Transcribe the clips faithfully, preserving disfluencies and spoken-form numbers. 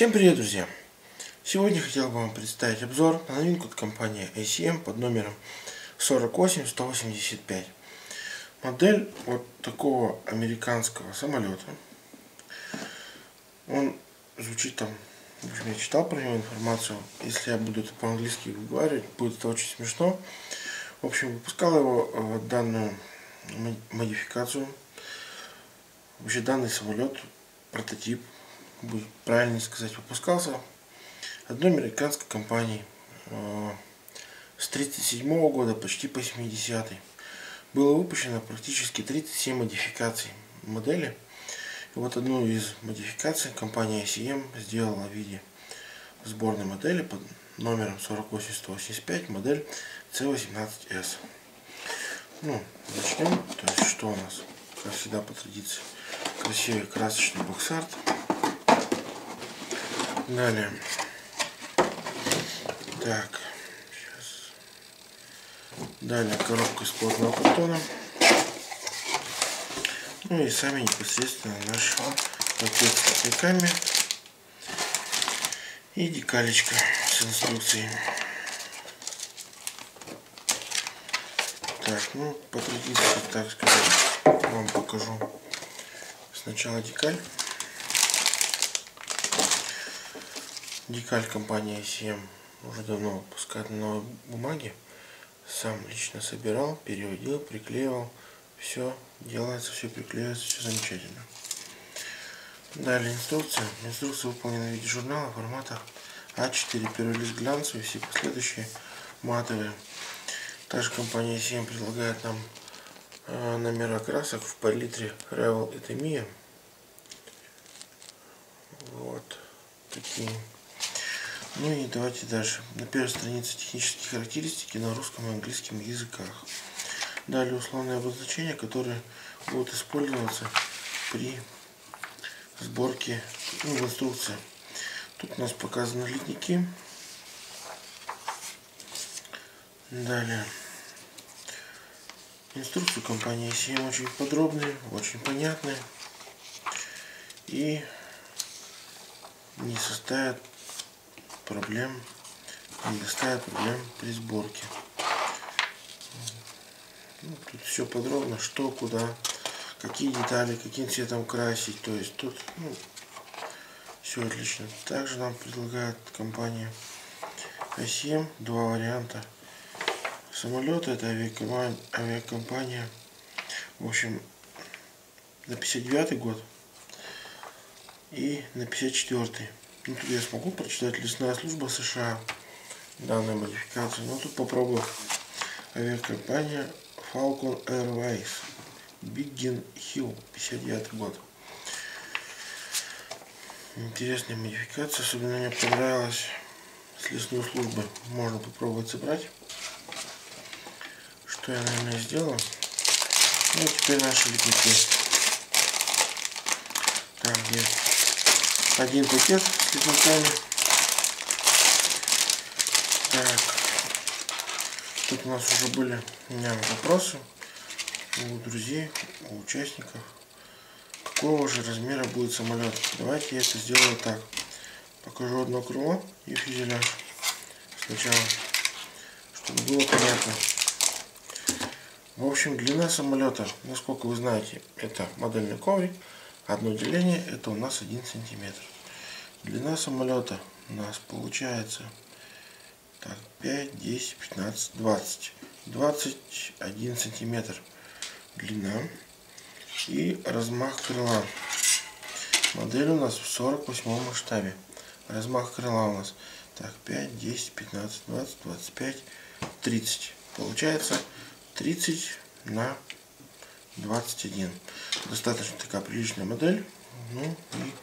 Всем привет, друзья! Сегодня хотел бы вам представить обзор на новинку от компании эй си эм под номером сорок восемь сто восемьдесят пять. Модель вот такого американского самолета. Он звучит там, в общем, я читал про него информацию. Если я буду это по-английски выговаривать, будет это очень смешно. В общем, выпускал его данную модификацию. Вообще данный самолет, прототип, будет правильно сказать, выпускался одной американской компанией э, с тридцать седьмого года почти по семидесятый. Было выпущено практически тридцать семь модификаций модели. И вот одну из модификаций компания эй си эм сделала в виде сборной модели под номером сорок восемь сто восемьдесят пять, модель си восемнадцать эс. Ну, начнем. То есть, что у нас, как всегда по традиции, красивый красочный бокс-арт. Далее. Так, сейчас. Далее коробка из плотного картона. Ну и сами непосредственно наш пакет с копейками и декалечка с инструкцией. Так, ну по традиции, так сказать, вам покажу сначала декаль. Декаль компании эй си эм уже давно выпускает на новой бумаге. Сам лично собирал, переводил, приклеивал. Все делается, все приклеивается, все замечательно. Далее инструкция. Инструкция выполнена в виде журнала формата а четыре. Первый лист глянцевый, все последующие матовые. Также компания эй си эм предлагает нам э, номера красок в палитре Revel и Tamiya. Вот такие. Ну и давайте дальше. На первой странице технические характеристики на русском и английском языках. Далее условные обозначения, которые будут использоваться при сборке, ну, в инструкции. Тут у нас показаны литники. Далее. Инструкцию компании эй си эм очень подробные, очень понятные и не составят проблем, не доставит проблем при сборке. Ну, тут все подробно, что, куда, какие детали, каким цветом красить. То есть тут ну, все отлично. Также нам предлагает компания эй си эм два варианта самолета. Это авиакомпания, авиакомпания в общем, на пятьдесят девятый год и на пятьдесят четвёртый. Ну, тут я смогу прочитать: лесная служба США, данная модификация. Но тут попробую. Авиакомпания Falcon Airways, Biggin Hill, пятьдесят девятый год. Интересная модификация, особенно мне понравилась с лесной службы. Можно попробовать собрать. Что я, наверное, сделал. Ну, теперь наши литники. Так, где один пакет с литниками. Так, тут у нас уже были у меня вопросы у друзей, у участников. Какого же размера будет самолет? Давайте я это сделаю так. Покажу одно крыло и фюзеляж сначала, чтобы было понятно. В общем, длина самолета, насколько вы знаете, это модельный коврик. Одно деление, это у нас один сантиметр. Длина самолета у нас получается так, пять, десять, пятнадцать, двадцать. двадцать один сантиметр длина. И размах крыла. Модель у нас в сорок восьмом масштабе. Размах крыла у нас так, пять, десять, пятнадцать, двадцать, двадцать пять, тридцать. Получается тридцать на двадцать один. Достаточно такая приличная модель. Ну и,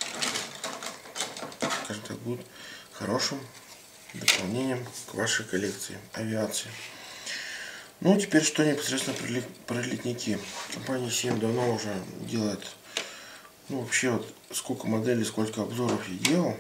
скажем так, будет хорошим дополнением к вашей коллекции авиации. Ну, теперь что непосредственно про литники. Компания эй си эм давно уже делает, ну, вообще вот сколько моделей, сколько обзоров я делал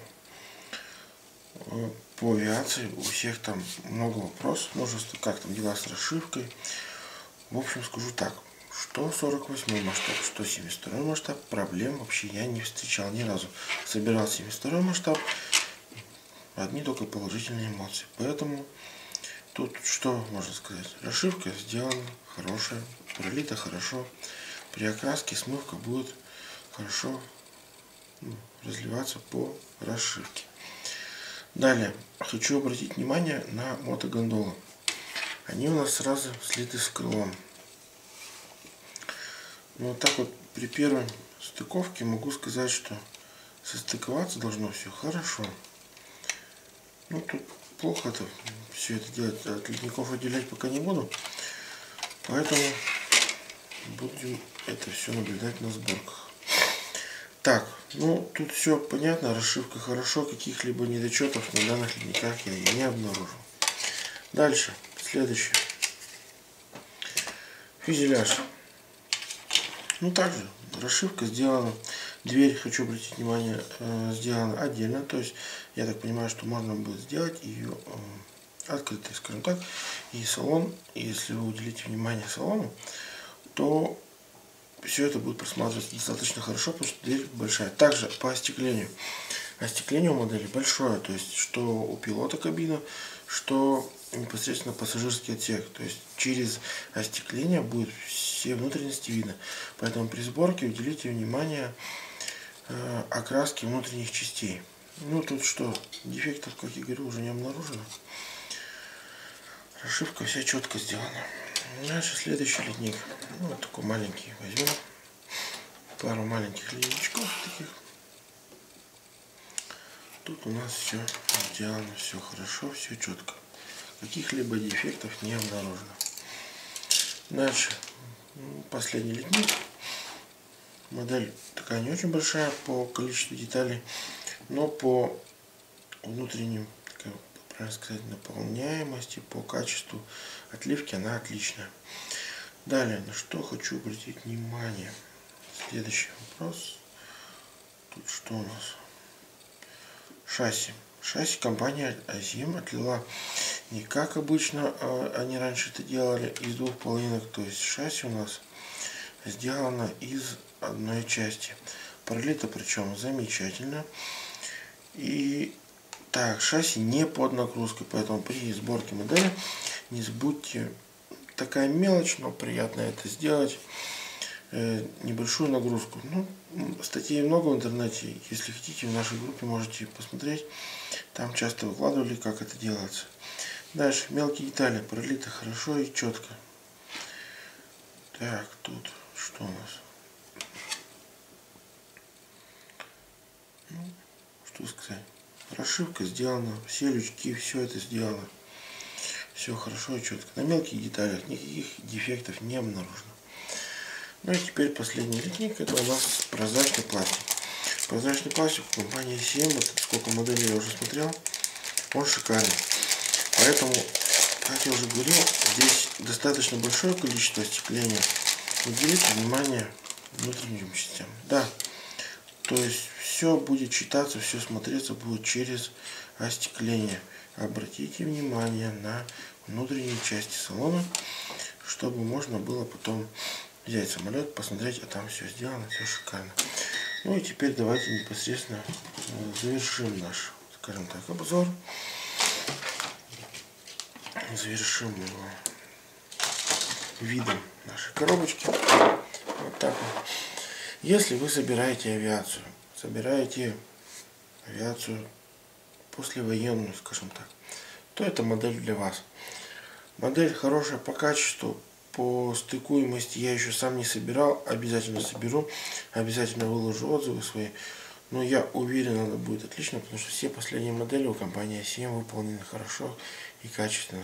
по авиации. У всех там много вопросов, множество, как там дела с расшивкой. В общем, скажу так, что сорок восьмой масштаб, что семьдесят второй масштаб, проблем вообще я не встречал ни разу. Собирал семьдесят второй масштаб, одни только положительные эмоции. Поэтому тут что можно сказать? Расшивка сделана хорошая, пролита хорошо. При окраске смывка будет хорошо ну, разливаться по расшивке. Далее хочу обратить внимание на мотогондолы. Они у нас сразу слиты с крылом. Ну, вот так вот при первой стыковке могу сказать, что состыковаться должно все хорошо. Ну тут плохо это все это делать, от ледников отделять пока не буду. Поэтому будем это все наблюдать на сборках. Так, ну тут все понятно, расшивка хорошо, каких-либо недочетов на данных ледниках я не обнаружил. Дальше, следующее. Фюзеляж. Ну также расшивка сделана. Дверь, хочу обратить внимание, сделана отдельно. То есть я так понимаю, что можно будет сделать ее открытой, скажем так. И салон, если вы уделите внимание салону, то все это будет просматриваться достаточно хорошо, потому что дверь большая. Также по остеклению. Остекление у модели большое, то есть что у пилота кабина, что непосредственно пассажирский отсек. То есть через остекление будет все внутренности видно. Поэтому при сборке уделите внимание э, окраске внутренних частей. Ну тут что, дефектов, как я говорю, уже не обнаружено. Расшивка вся четко сделана. Дальше следующий ледник. Ну, вот такой маленький возьмем. Пару маленьких ледничков таких. Тут у нас все сделано, все хорошо, все четко. Каких-либо дефектов не обнаружено. Дальше. Последний ледник. Модель такая не очень большая по количеству деталей, но по внутренним, как правильно сказать, наполняемости, по качеству отливки она отличная. Далее, на что хочу обратить внимание. Следующий вопрос. Тут что у нас? Шасси. Шасси компания Азим отлила не как обычно они раньше это делали, из двух половинок. То есть шасси у нас сделано из одной части. Пролито причем замечательно. И так, шасси не под нагрузкой, поэтому при сборке модели не забудьте, такая мелочь, но приятно это сделать, э, небольшую нагрузку. Ну, статей много в интернете, если хотите, в нашей группе можете посмотреть, там часто выкладывали, как это делается. Дальше, мелкие детали, пролито хорошо и четко. Так, тут что у нас? Ну, что сказать? Расшивка сделана, все лючки, все это сделано. Все хорошо и четко. На мелких деталях никаких дефектов не обнаружено. Ну и теперь последний ледник, это у нас прозрачный пластик. Прозрачный пластик у компании Азим, вот сколько моделей я уже смотрел, он шикарный. Поэтому, как я уже говорил, здесь достаточно большое количество остекления. Уделите внимание внутренним частям. Да, то есть все будет читаться, все смотреться будет через остекление. Обратите внимание на внутренние части салона, чтобы можно было потом взять самолет, посмотреть, а там все сделано, все шикарно. Ну и теперь давайте непосредственно завершим наш, скажем так, обзор. Завершим его видом нашей коробочки. Вот так вот. Если вы собираете авиацию, собираете авиацию послевоенную, скажем так, то это модель для вас. Модель хорошая по качеству, по стыкуемости я еще сам не собирал, обязательно соберу, обязательно выложу отзывы свои. Но я уверен, она будет отлично, потому что все последние модели у компании Азим выполнены хорошо и качественно.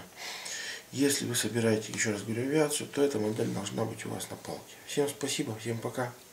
Если вы собираете, еще раз говорю, авиацию, то эта модель должна быть у вас на полке. Всем спасибо, всем пока.